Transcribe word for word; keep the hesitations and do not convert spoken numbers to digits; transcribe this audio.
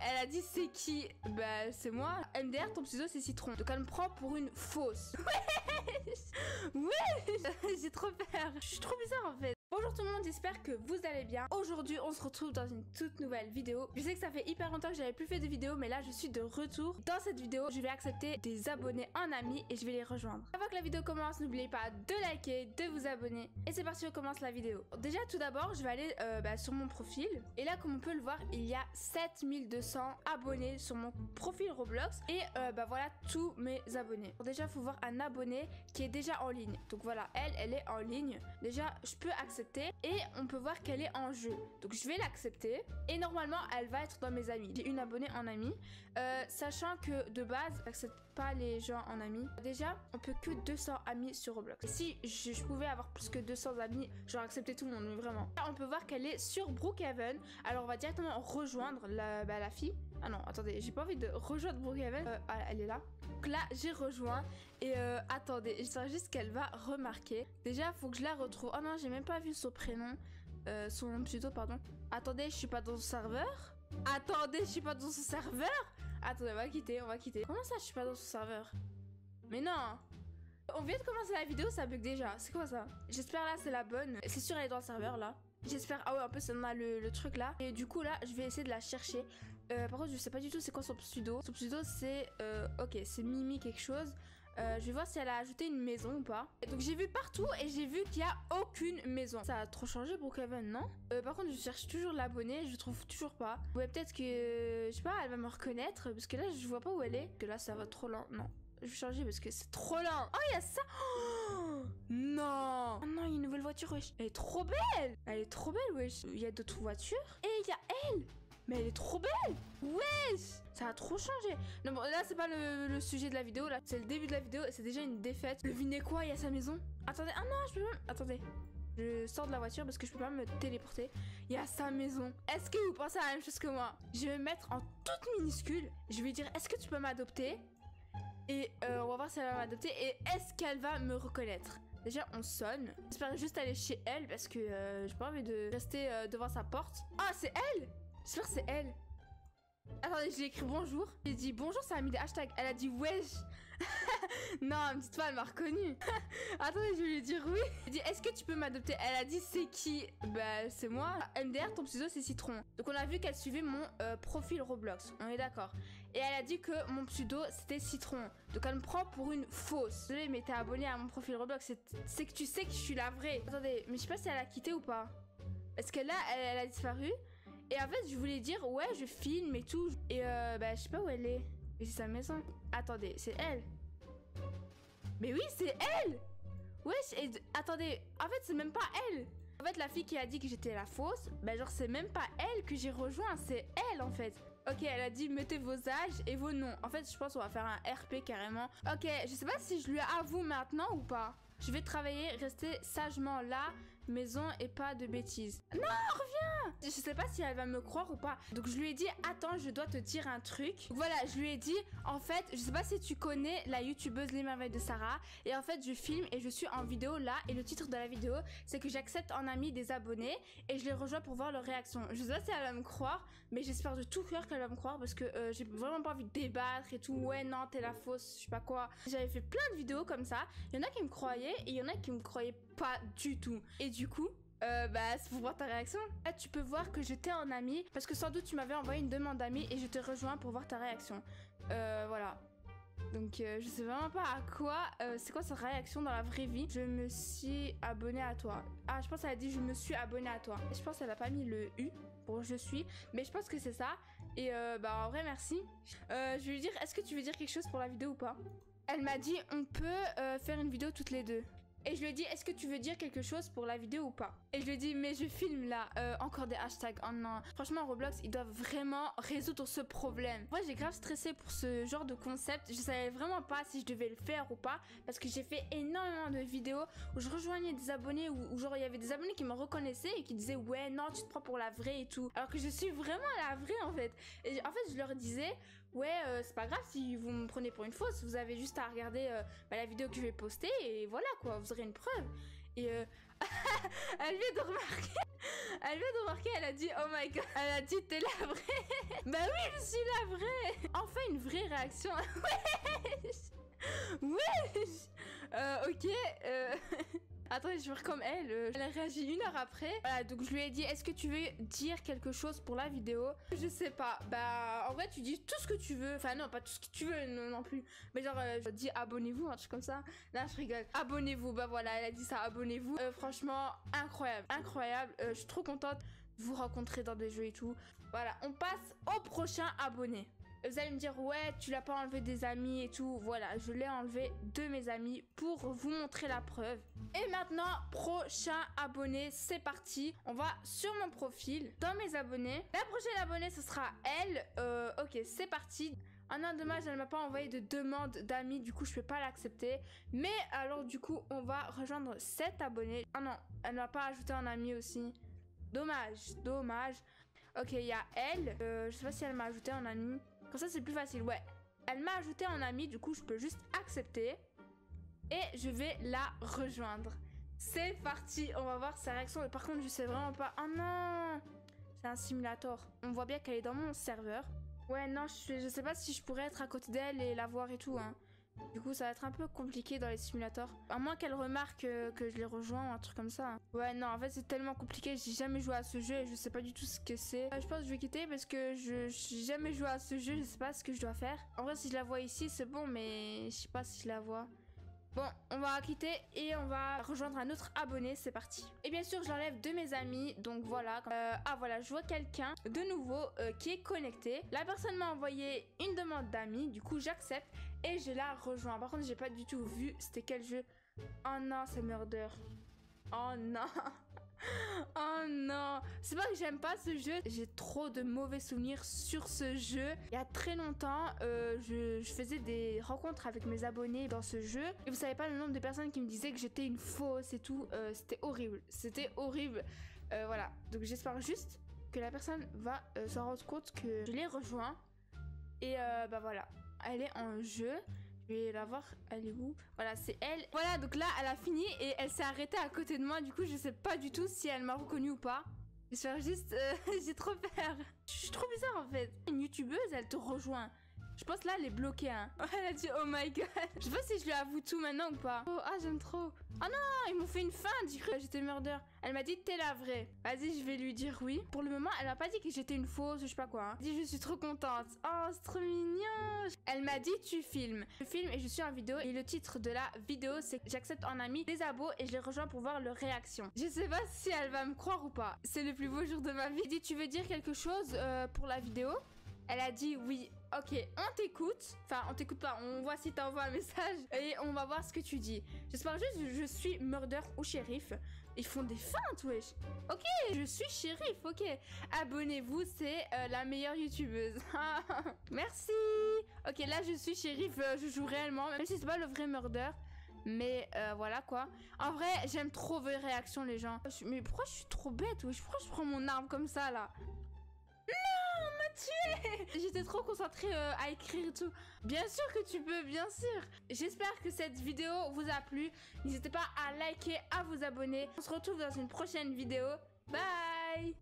elle a dit c'est qui? Bah c'est moi. M D R, ton pseudo c'est Citron. Donc elle me prend pour une fausse. Ouais. Ouais. J'ai trop peur. Je suis trop bizarre en fait. Bonjour tout le monde, j'espère que vous allez bien. Aujourd'hui on se retrouve dans une toute nouvelle vidéo. Je sais que ça fait hyper longtemps que j'avais plus fait de vidéo, mais là je suis de retour. Dans cette vidéo je vais accepter des abonnés en amis et je vais les rejoindre. Avant que la vidéo commence, n'oubliez pas de liker, de vous abonner. Et c'est parti, on commence la vidéo. Déjà tout d'abord je vais aller euh, bah, sur mon profil. Et là comme on peut le voir, il y a sept mille deux cents abonnés sur mon profil Roblox. Et euh, bah voilà tous mes abonnés. Bon, déjà il faut voir un abonné qui est déjà en ligne. Donc voilà, elle, elle est en ligne. Déjà je peux accepter. Et on peut voir qu'elle est en jeu. Donc je vais l'accepter. Et normalement elle va être dans mes amis. J'ai une abonnée en ami. Euh, sachant que de base, j'accepte pas les gens en ami. Déjà, on peut que deux cents amis sur Roblox. Et si je, je pouvais avoir plus que deux cents amis, j'aurais accepté tout le monde, mais vraiment. Là, on peut voir qu'elle est sur Brookhaven. Alors on va directement rejoindre la, bah, la fille. Ah non, attendez, j'ai pas envie de rejoindre Brookhaven. Euh, ah, elle est là. Donc là, j'ai rejoint. Et euh, attendez, j'espère juste qu'elle va remarquer. Déjà, faut que je la retrouve. Oh non, j'ai même pas vu son prénom. Euh, son pseudo, pardon. Attendez, je suis pas dans son serveur. Attendez, je suis pas dans son serveur. Attendez, on va quitter, on va quitter. Comment ça, je suis pas dans son serveur? Mais non. On vient de commencer la vidéo, ça bug déjà. C'est quoi ça? J'espère là, c'est la bonne. C'est sûr, elle est dans le serveur là. J'espère. Ah ouais, en plus on a le, le truc là. Et du coup là je vais essayer de la chercher. euh, Par contre je sais pas du tout c'est quoi son pseudo. Son pseudo c'est euh, ok, c'est Mimi quelque chose. euh, Je vais voir si elle a ajouté une maison ou pas. Et donc j'ai vu partout et j'ai vu qu'il y a aucune maison. Ça a trop changé Brookhaven, non? euh, Par contre je cherche toujours l'abonné, je trouve toujours pas. Ouais, peut-être que je sais pas, elle va me reconnaître. Parce que là je vois pas où elle est. Parce que là ça va trop lent, non. Je vais changer parce que c'est trop lent. Oh, il y a ça. Oh, non. Oh non, il y a une nouvelle voiture, wesh. Elle est trop belle. Elle est trop belle, wesh. Il y a d'autres voitures. Et il y a elle. Mais elle est trop belle. Wesh. Ça a trop changé. Non, bon, là, c'est pas le, le sujet de la vidéo. Là, c'est le début de la vidéo et c'est déjà une défaite. Devinez quoi, il y a sa maison. Attendez. Ah non, je peux même... Attendez. Je sors de la voiture parce que je peux pas me téléporter. Il y a sa maison. Est-ce que vous pensez à la même chose que moi? Je vais me mettre en toute minuscule. Je vais dire, est-ce que tu peux m'adopter? Et euh, on va voir si elle va m'adopter. Et est-ce qu'elle va me reconnaître? Déjà on sonne. J'espère juste aller chez elle parce que euh, j'ai pas envie de rester euh, devant sa porte. Ah, c'est elle. J'espère que c'est elle. Attendez, j'ai écrit bonjour. J'ai dit bonjour, ça a mis des hashtags. Elle a dit wesh. Non, elle me dit pas, elle m'a reconnue. Attendez, je vais lui dire oui. J'ai dit est-ce que tu peux m'adopter? Elle a dit c'est qui? Bah c'est moi. M D R, ton pseudo c'est Citron. Donc on a vu qu'elle suivait mon euh, profil Roblox. On est d'accord. Et elle a dit que mon pseudo c'était Citron. Donc elle me prend pour une fausse. Désolée, mais t'es abonné à mon profil Roblox. C'est que tu sais que je suis la vraie. Attendez, mais je sais pas si elle a quitté ou pas. Parce que là, elle, elle a disparu. Et en fait, je voulais dire, ouais, je filme et tout. Et euh, bah, je sais pas où elle est. Mais c'est sa maison. Attendez, c'est elle. Mais oui, c'est elle. Ouais, et... attendez, en fait, c'est même pas elle. En fait, la fille qui a dit que j'étais la fausse, bah genre, c'est même pas elle que j'ai rejoint, c'est elle, en fait. Ok, elle a dit, mettez vos âges et vos noms. En fait, je pense qu'on va faire un R P carrément. Ok, je sais pas si je lui avoue maintenant ou pas. Je vais travailler, rester sagement là, maison et pas de bêtises. Non, reviens. Je sais pas si elle va me croire ou pas. Donc je lui ai dit, attends, je dois te dire un truc. Voilà, je lui ai dit, en fait, je sais pas si tu connais la youtubeuse Les Merveilles de Sarah. Et en fait, je filme et je suis en vidéo là. Et le titre de la vidéo, c'est que j'accepte en ami des abonnés. Et je les rejoins pour voir leur réaction. Je sais pas si elle va me croire, mais j'espère de tout cœur qu'elle va me croire. Parce que euh, j'ai vraiment pas envie de débattre et tout. Ouais, non, t'es la fausse, je sais pas quoi. J'avais fait plein de vidéos comme ça. Il y en a qui me croyaient. Et il y en a qui me croyaient pas du tout. Et du coup, euh, bah c'est pour voir ta réaction. Là tu peux voir que j'étais en ami parce que sans doute tu m'avais envoyé une demande d'amis et je te rejoins pour voir ta réaction. Euh, voilà. Donc euh, je sais vraiment pas à quoi, euh, c'est quoi sa réaction dans la vraie vie. Je me suis abonnée à toi. Ah, je pense qu'elle a dit je me suis abonnée à toi. Et je pense qu'elle a pas mis le U pour je suis, mais je pense que c'est ça. Et euh, bah en vrai merci. Euh, je vais lui dire, est-ce que tu veux dire quelque chose pour la vidéo ou pas? Elle m'a dit on peut euh, faire une vidéo toutes les deux. Et je lui ai dit, est-ce que tu veux dire quelque chose pour la vidéo ou pas? Et je lui ai dit, mais je filme là, euh, encore des hashtags. Oh non. Franchement, Roblox, ils doivent vraiment résoudre ce problème. Moi, j'ai grave stressé pour ce genre de concept. Je savais vraiment pas si je devais le faire ou pas. Parce que j'ai fait énormément de vidéos où je rejoignais des abonnés, où, où genre il y avait des abonnés qui me reconnaissaient et qui disaient, ouais, non, tu te prends pour la vraie et tout. Alors que je suis vraiment la vraie en fait. Et en fait, je leur disais, ouais, euh, c'est pas grave si vous me prenez pour une fausse. Vous avez juste à regarder euh, bah, la vidéo que je vais poster et voilà quoi, vous aurez une preuve. Et euh... elle vient de remarquer. Elle vient de remarquer, elle a dit oh my god. Elle a dit t'es la vraie. Bah oui, je suis la vraie. Enfin une vraie réaction. Ouais. Ouais. Euh, ok. Euh... Attends, je vais faire comme elle. Euh, elle a réagi une heure après. Voilà, donc je lui ai dit, est-ce que tu veux dire quelque chose pour la vidéo? Je sais pas. Bah, en vrai, tu dis tout ce que tu veux. Enfin, non, pas tout ce que tu veux non, non plus. Mais genre, euh, je dis abonnez-vous, un truc comme ça. Là, je rigole. Abonnez-vous. Bah voilà, elle a dit ça, abonnez-vous. Euh, franchement, incroyable. Incroyable. Euh, je suis trop contente de vous rencontrer dans des jeux et tout. Voilà, on passe au prochain abonné. Vous allez me dire, ouais, tu l'as pas enlevé des amis et tout. Voilà, je l'ai enlevé de mes amis pour vous montrer la preuve. Et maintenant, prochain abonné, c'est parti. On va sur mon profil, dans mes abonnés. La prochaine abonnée, ce sera elle. Euh, ok, c'est parti. Ah non, dommage, elle m'a pas envoyé de demande d'amis, du coup, je peux pas l'accepter. Mais alors, du coup, on va rejoindre cette abonnée. Ah non, elle m'a pas ajouté en ami aussi. Dommage, dommage. Ok, il y a elle. Euh, je sais pas si elle m'a ajouté en ami. Comme ça, c'est plus facile. Ouais, elle m'a ajouté en ami. Du coup, je peux juste accepter. Et je vais la rejoindre. C'est parti. On va voir sa réaction. Par contre, je sais vraiment pas. Oh non, c'est un simulator. On voit bien qu'elle est dans mon serveur. Ouais, non, je, je sais pas si je pourrais être à côté d'elle et la voir et tout. Hein. Du coup, ça va être un peu compliqué dans les simulateurs. À moins qu'elle remarque euh, que je les rejoins ou un truc comme ça. Ouais, non, en fait, c'est tellement compliqué. J'ai jamais joué à ce jeu et je sais pas du tout ce que c'est. Je pense que je vais quitter parce que je j'ai jamais joué à ce jeu. Je sais pas ce que je dois faire. En vrai, si je la vois ici, c'est bon, mais je sais pas si je la vois. Bon, on va quitter et on va rejoindre un autre abonné, c'est parti. Et bien sûr, je l'enlève de mes amis, donc voilà. Euh, ah voilà, je vois quelqu'un de nouveau euh, qui est connecté. La personne m'a envoyé une demande d'amis, du coup j'accepte et je la rejoins. Par contre, j'ai pas du tout vu c'était quel jeu. Oh non, c'est Murder. Oh non. Oh non, c'est pas que j'aime pas ce jeu, j'ai trop de mauvais souvenirs sur ce jeu. Il y a très longtemps, euh, je, je faisais des rencontres avec mes abonnés dans ce jeu et vous savez pas le nombre de personnes qui me disaient que j'étais une fausse et tout. euh, C'était horrible, c'était horrible. euh, Voilà, donc j'espère juste que la personne va euh, s'en rendre compte que je l'ai rejoint. Et euh, bah voilà, elle est en jeu. Je vais la voir, elle est où? Voilà, c'est elle. Voilà, donc là, elle a fini et elle s'est arrêtée à côté de moi. Du coup, je sais pas du tout si elle m'a reconnue ou pas. J'espère juste... Euh, j'ai trop peur. Je suis trop bizarre, en fait. Une youtubeuse, elle te rejoint. Je pense là, elle est bloquée, hein. Elle a dit, oh my god. Je sais pas si je lui avoue tout maintenant ou pas. Oh, ah, j'aime trop. Ah non, ils m'ont fait une feinte. J'ai cru que j'étais Murder. Elle m'a dit, t'es la vraie. Vas-y, je vais lui dire oui. Pour le moment, elle m'a pas dit que j'étais une fausse, je sais pas quoi. Hein. Elle dit, je suis trop contente. Oh, c'est trop mignon. Elle m'a dit, tu filmes. Je filme et je suis en vidéo. Et le titre de la vidéo, c'est j'accepte en ami des abos et je les rejoins pour voir leur réaction. Je sais pas si elle va me croire ou pas. C'est le plus beau jour de ma vie. Elle dit, tu veux dire quelque chose euh, pour la vidéo? Elle a dit oui. Ok, on t'écoute. Enfin, on t'écoute pas. On voit si t'envoies un message et on va voir ce que tu dis. J'espère juste que je suis Murder ou Shérif. Ils font des feintes, wesh. Ok, je suis Shérif, ok. Abonnez-vous, c'est euh, la meilleure youtubeuse. Merci. Ok, là, je suis Shérif. Euh, je joue réellement, même si c'est pas le vrai Murder. Mais euh, voilà quoi. En vrai, j'aime trop vos réactions, les gens. Mais pourquoi je suis trop bête, wesh? Pourquoi je prends mon arme comme ça, là? Non, on m'a tué. J'étais trop concentrée euh, à écrire et tout. Bien sûr que tu peux, bien sûr. J'espère que cette vidéo vous a plu. N'hésitez pas à liker, à vous abonner. On se retrouve dans une prochaine vidéo. Bye.